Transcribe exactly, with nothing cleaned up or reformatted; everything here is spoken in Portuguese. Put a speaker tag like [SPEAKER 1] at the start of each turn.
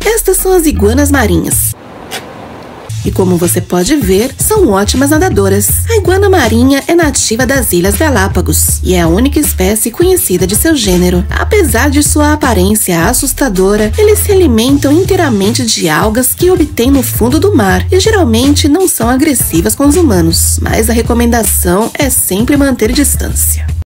[SPEAKER 1] Estas são as iguanas marinhas. E como você pode ver, são ótimas nadadoras. A iguana marinha é nativa das Ilhas Galápagos e é a única espécie conhecida de seu gênero. Apesar de sua aparência assustadora, eles se alimentam inteiramente de algas que obtêm no fundo do mar e geralmente não são agressivas com os humanos, mas a recomendação é sempre manter distância.